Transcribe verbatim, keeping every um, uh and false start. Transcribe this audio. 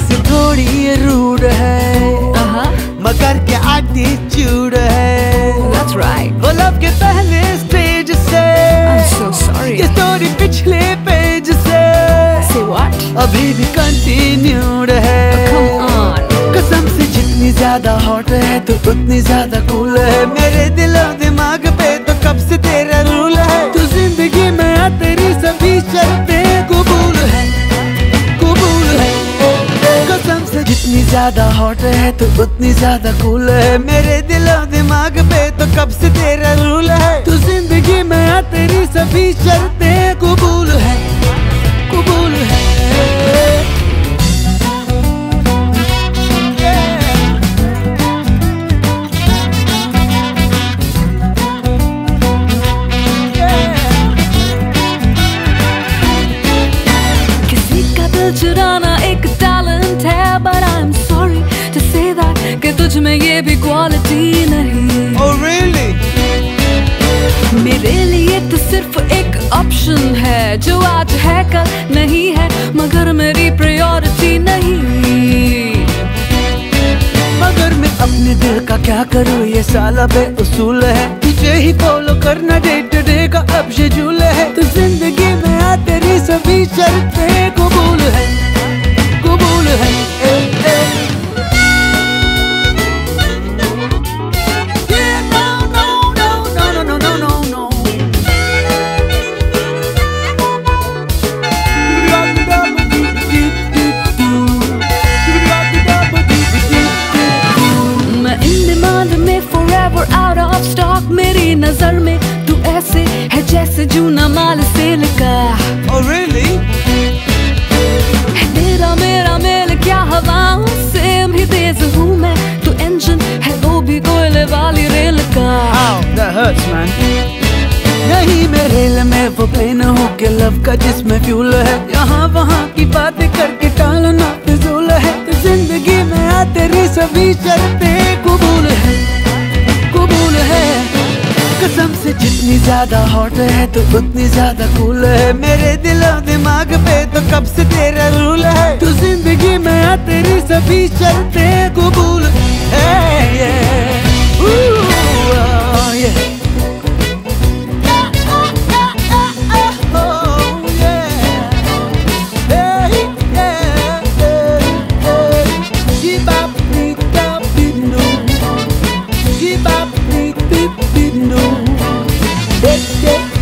वैसे थोड़ी ये रूड है, uh-huh. मगर क्या एटीट्यूड है। That's right. वो लव के पहले स्टेज से, I'm so sorry. ये स्टोरी पिछले पेज से Say what? अभी भी कंटिन्यूड है। Come on. कसम से जितनी ज्यादा हॉट है तो उतनी ज्यादा कूल है। मेरे दिल और दिमाग पे तो कब से तेरा रूल है। तू जिंदगी में आ तेरी सभी शर्तें कबूल है, कबूल है। कसम से जितनी ज्यादा हॉट है तो उतनी ज्यादा कूल है। मेरे दिल और दिमाग पे तो कब से तेरा रूल है। तू जिंदगी में आ तेरी सभी शर्तें कबूल है, कबूल है। चुराना एक टैलेंट है, but I'm sorry to say that कि तुझ में ये भी क्वालिटी नहीं। Oh really? मेरे लिए तो सिर्फ एक ऑप्शन है, जो आज है कल नहीं है, मगर मेरी प्रायोरिटी नहीं। मगर मैं अपने दिल का क्या करूँ, ये साला बेउसूल है। तुझे ही फॉलो करना डे टू डे का अब शेड्यूल है। तो जिंदगी में आ तेरी सभी शर्तें कबूल है, कबूल है। ए, ए। Out of stock मेरी नजर में तू ऐसे है जैसे जूना माल सेल का। Oh really? है तेरा मेरा मेल क्या हवाओं से भी तेज हूँ मैं, तू इंजन है वो भी कोयले वाली रेल का। Ow, that hurts man. नहीं मैं रेल में वो प्लेन हूँ के लव का जिसमें फ्यूल है। यहाँ वहाँ की बातें करके टालना फिजूल है। तो जिंदगी में आ तेरी सभी शर्तें कबूल है, कबूल है। कसम से जितनी ज्यादा हॉट है तो उतनी ज्यादा कूल है। मेरे दिल और दिमाग पे तो कब से तेरा रूल है। तू जिंदगी में आ तेरी सभी शर्तें कबूल है। yeah. Ooh, oh, yeah. Bop, beep, beep, beep, no.